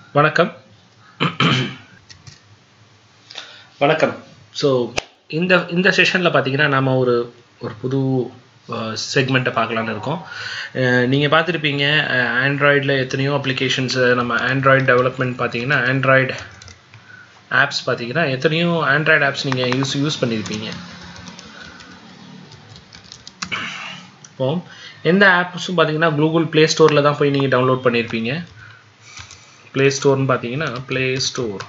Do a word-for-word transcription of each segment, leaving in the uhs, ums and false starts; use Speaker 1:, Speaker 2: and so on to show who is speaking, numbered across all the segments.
Speaker 1: வணக்கம் வணக்கம் ஸோ இந்த இந்த செஷனில் பார்த்தீங்கன்னா நம்ம ஒரு ஒரு புது செக்மெண்ட்டை பார்க்கலான்னு இருக்கோம். நீங்கள் பார்த்துருப்பீங்க ஆண்ட்ராய்டில் எத்தனையோ அப்ளிகேஷன்ஸு நம்ம ஆண்ட்ராய்டு டெவலப்மெண்ட் பார்த்தீங்கன்னா ஆண்ட்ராய்டு ஆப்ஸ் பார்த்தீங்கன்னா எத்தனையோ ஆண்ட்ராய்டு ஆப்ஸ் நீங்கள் யூஸ் யூஸ் பண்ணியிருப்பீங்க. இப்போ எந்த ஆப்ஸும் பார்த்தீங்கன்னா கூகுள் ப்ளே ஸ்டோரில் தான் போய் நீங்கள் டவுன்லோட் பண்ணியிருப்பீங்க. ப்ளே ஸ்டோர்னு பார்த்தீங்கன்னா ப்ளே ஸ்டோர்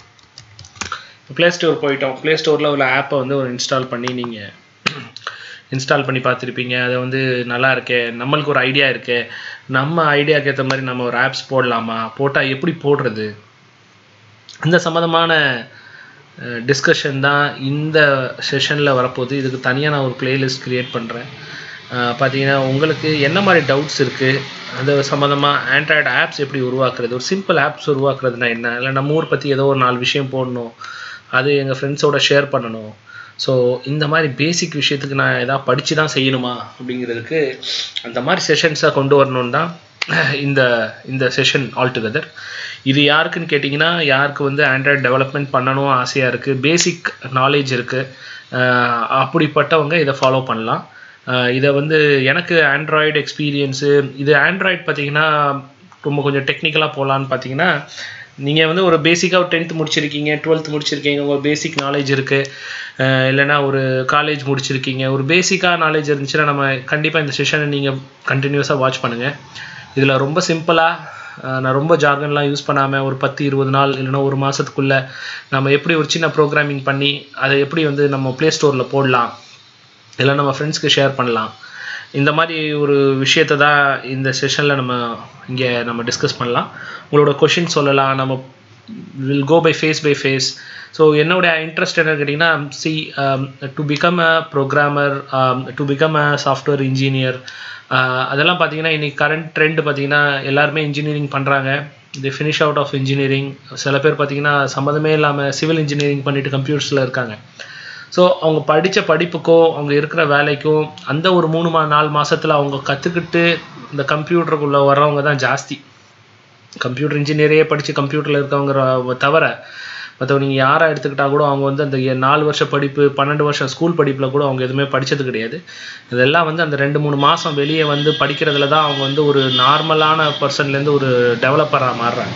Speaker 1: ப்ளே ஸ்டோர் போயிட்டோம். ப்ளே ஸ்டோரில் உள்ள ஆப்பை வந்து ஒரு இன்ஸ்டால் பண்ணி நீங்கள் இன்ஸ்டால் பண்ணி பார்த்துருப்பீங்க. அதை வந்து நல்லா இருக்கே, நம்மளுக்கு ஒரு ஐடியா இருக்கே, நம்ம ஐடியாவுக்கு ஏற்ற மாதிரி நம்ம ஒரு ஆப்ஸ் போடலாமா, போட்டால் எப்படி போடுறது, இந்த சம்மந்தமான டிஸ்கஷன் தான் இந்த செஷனில் வரப்போகுது. இதுக்கு தனியாக நான் ஒரு பிளேலிஸ்ட் க்ரியேட் பண்ணுறேன். பார்த்தீங்கன்னா உங்களுக்கு என்ன மாதிரி டவுட்ஸ் இருக்குது, அது சம்மந்தமாக ஆண்ட்ராய்டு ஆப்ஸ் எப்படி உருவாக்குறது, ஒரு சிம்பிள் ஆப்ஸ் உருவாக்குறதுனா என்ன, இல்லை நம்ம ஊர் பற்றி ஏதோ ஒரு நாலு விஷயம் போடணும், அது எங்கள் ஃப்ரெண்ட்ஸோட ஷேர் பண்ணணும். ஸோ இந்த மாதிரி பேசிக் விஷயத்துக்கு நான் எதாவது படித்து தான் செய்யணுமா அப்படிங்கிறதுக்கு அந்த மாதிரி செஷன்ஸாக கொண்டு வரணுன்னு தான் இந்த இந்த செஷன் ஆல்டுகெதர். இது யாருக்குன்னு கேட்டிங்கன்னா, யாருக்கு வந்து ஆண்ட்ராய்டு டெவலப்மெண்ட் பண்ணணும் ஆசையாக இருக்குது, பேசிக் நாலேஜ் இருக்குது, அப்படிப்பட்டவங்க இதை ஃபாலோ பண்ணலாம். இதை வந்து எனக்கு ஆண்ட்ராய்டு எக்ஸ்பீரியன்ஸு, இது ஆண்ட்ராய்டு பார்த்தீங்கன்னா ரொம்ப கொஞ்சம் டெக்னிக்கலாக போகலான்னு பார்த்தீங்கன்னா, நீங்கள் வந்து ஒரு பேசிக்காக ஒரு டென்த்து முடிச்சிருக்கீங்க, டுவெல்த்து முடிச்சிருக்கீங்க, ஒரு பேசிக் நாலேஜ் இருக்குது, இல்லைனா ஒரு காலேஜ் முடிச்சிருக்கீங்க, ஒரு பேசிக்காக நாலேஜ் இருந்துச்சுன்னா நம்ம கண்டிப்பாக இந்த செஷனை நீங்கள் கண்டினியூஸாக வாட்ச் பண்ணுங்கள். இதில் ரொம்ப சிம்பிளாக நான் ரொம்ப ஜார்கன்லாம் யூஸ் பண்ணாமல் ஒரு பத்து இருபது நாள் இல்லைன்னா ஒரு மாதத்துக்குள்ளே நம்ம எப்படி ஒரு சின்ன ப்ரோக்ராமிங் பண்ணி அதை எப்படி வந்து நம்ம ப்ளே ஸ்டோரில் போடலாம், இல்லை நம்ம ஃப்ரெண்ட்ஸ்க்கு ஷேர் பண்ணலாம், இந்த மாதிரி ஒரு விஷயத்தை தான் இந்த செஷனில் நம்ம இங்கே நம்ம டிஸ்கஸ் பண்ணலாம். உங்களோட கொஷின் சொல்லலாம், நம்ம will go by phase by phase. So என்னோடய இன்ட்ரெஸ்ட் என்னன்னு கேட்டிங்கன்னா, see to become a programmer, to become a software engineer, அதெல்லாம் பார்த்தீங்கன்னா இன்றைக்கி கரண்ட் ட்ரெண்ட் பார்த்தீங்கன்னா எல்லாருமே இன்ஜினியரிங் பண்ணுறாங்க. The finish out of engineering. சில பேர் பார்த்தீங்கன்னா சம்மந்தமே இல்லாமல் சிவில் இன்ஜினியரிங் பண்ணிவிட்டு கம்ப்யூட்டர்ஸில் இருக்காங்க. ஸோ அவங்க படித்த படிப்புக்கோ அவங்க இருக்கிற வேலைக்கும் அந்த ஒரு மூணு மா நாலு மாதத்தில் அவங்க கற்றுக்கிட்டு இந்த கம்ப்யூட்டருக்குள்ளே வர்றவங்க தான் ஜாஸ்தி. கம்ப்யூட்டர் இன்ஜினியரே படித்து கம்ப்யூட்டரில் இருக்கவங்க தவிர மற்றவங்க நீங்கள் யாராக எடுத்துக்கிட்டால் கூட அவங்க வந்து அந்த நாலு வருஷம் படிப்பு பன்னெண்டு வருஷம் ஸ்கூல் படிப்பில் கூட அவங்க எதுவுமே படித்தது கிடையாது. இதெல்லாம் வந்து அந்த ரெண்டு மூணு மாதம் வெளியே வந்து படிக்கிறதுல தான் அவங்க வந்து ஒரு நார்மலான பர்சன்லேருந்து ஒரு டெவலப்பராக மாறுறாங்க.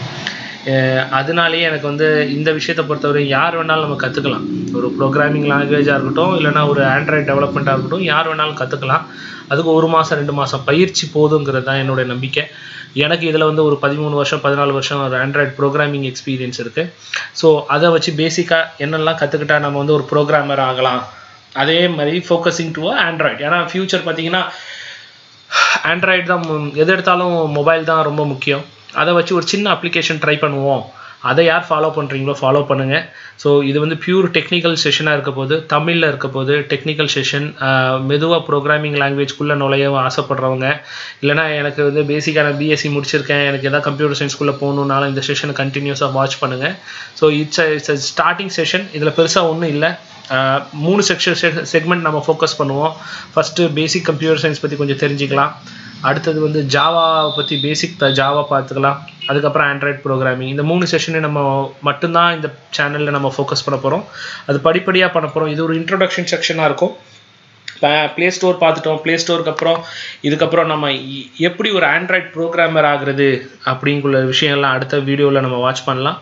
Speaker 1: அதனாலேயே எனக்கு வந்து இந்த விஷயத்தை பொறுத்தவரை யார் வேணாலும் நம்ம கற்றுக்கலாம். ஒரு ப்ரோக்ராமிங் லாங்குவேஜாக இருக்கட்டும், இல்லைனா ஒரு ஆண்ட்ராய்டு டெவலப்மெண்ட்டாக இருக்கட்டும், யார் வேணாலும் கற்றுக்கலாம். அதுக்கு ஒரு மாதம் ரெண்டு மாதம் பயிற்சி போதுங்கிறது தான் என்னுடைய நம்பிக்கை. எனக்கு இதில் வந்து ஒரு பதிமூணு வருஷம் பதினாலு வருஷம் ஒரு ஆண்ட்ராய்டு ப்ரோக்ராமிங் எக்ஸ்பீரியன்ஸ் இருக்குது. ஸோ அதை வச்சு பேசிக்காக என்னெல்லாம் கற்றுக்கிட்டா நம்ம வந்து ஒரு ப்ரோக்ராமர் ஆகலாம். அதே மாதிரி ஃபோக்கஸிங் டு ஆண்ட்ராய்டு. ஏன்னா ஃப்யூச்சர் பார்த்தீங்கன்னா ஆண்ட்ராய்டு தான், எது எடுத்தாலும் மொபைல் தான் ரொம்ப முக்கியம். அதை வச்சு ஒரு சின்ன அப்ளிகேஷன் ட்ரை பண்ணுவோம். அதை யார் ஃபாலோ பண்ணுறீங்களோ ஃபாலோ பண்ணுங்கள். ஸோ இது வந்து பியூர் டெக்னிக்கல் செஷனாக இருக்க போது, தமிழில் இருக்க போது டெக்னிக்கல் செஷன். மெதுவாக ப்ரோக்ராமிங் லாங்குவேஜ்குள்ளே நுழைய ஆசைப்படுறவங்க, இல்லைனா எனக்கு வந்து பேசிக்கான பிஎஸ்சி முடிச்சிருக்கேன், எனக்கு எதாவது கம்ப்யூட்டர் சயின்ஸ்குள்ளே போகணுன்னாலும் இந்த செஷனை கண்டினியூஸாக வாட்ச் பண்ணுங்கள். So it's it's a starting session. இதில் பெருசாக ஒன்றும் இல்லை. மூணு செக்ஷன் செக்மெண்ட் நம்ம ஃபோக்கஸ் பண்ணுவோம். ஃபஸ்ட்டு பேசிக் கம்ப்யூட்டர் சயின்ஸ் பற்றி கொஞ்சம் தெரிஞ்சுக்கலாம். அடுத்தது வந்து ஜாவா பற்றி பேசிக் ஜாவா பார்த்துக்கலாம். அதுக்கப்புறம் ஆண்ட்ராய்டு ப்ரோக்ராமிங். இந்த மூணு செஷனை நம்ம மட்டும்தான் இந்த சேனலில் நம்ம ஃபோக்கஸ் பண்ண போகிறோம். அது படிப்படியாக பண்ண போகிறோம். இது ஒரு இன்ட்ரோடக்ஷன் செக்ஷனாக இருக்கும். ப்ளே ஸ்டோர் பார்த்துட்டோம். ப்ளே ஸ்டோருக்கு அப்புறம் இதுக்கப்புறம் நம்ம எப்படி ஒரு ஆண்ட்ராய்டு ப்ரோக்ராமர் ஆகுறது அப்படிங்குள்ள விஷயம்லாம் அடுத்த வீடியோவில் நம்ம வாட்ச் பண்ணலாம்.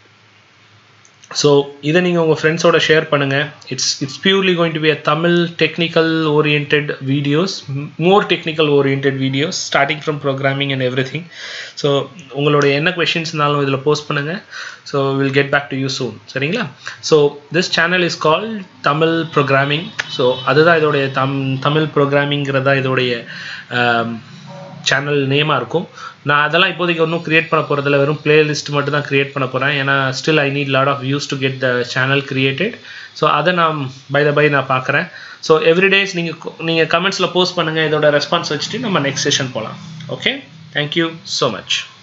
Speaker 1: ஸோ இதை நீங்கள் உங்கள் ஃப்ரெண்ட்ஸோட ஷேர் பண்ணுங்கள். It's it's purely going to be a Tamil technical orient videos, more technical orient videos starting from programming and everything. So உங்களோட என்ன கொஷின்ஸ்னாலும் இதில் போஸ்ட் பண்ணுங்கள். So will get back to you soon. சரிங்களா? So this channel is called Tamil programming. So அதுதான் இதோடைய தம் தமிழ் ப்ரோக்ராமிங்கிறதா இதோடைய channel நேமாக இருக்கும். நான் அதெல்லாம் இப்போதைக்கு ஒன்றும் க்ரியேட் பண்ண போகிறதில்ல, வெறும் பிளேலிஸ்ட் மட்டும் தான் க்ரியேட் பண்ண போகிறேன். ஏன்னா still I need lot of views to get the channel created. So அதை நான் பை த பை நான் பார்க்குறேன். ஸோ எவ்ரிடேஸ் நீங்கள் நீங்கள் கமெண்ட்ஸில் போஸ்ட் பண்ணுங்கள். இதோட ரெஸ்பான்ஸ் வச்சுட்டு நம்ம நெக்ஸ்ட் செஷன் போகலாம். Okay, thank you so much.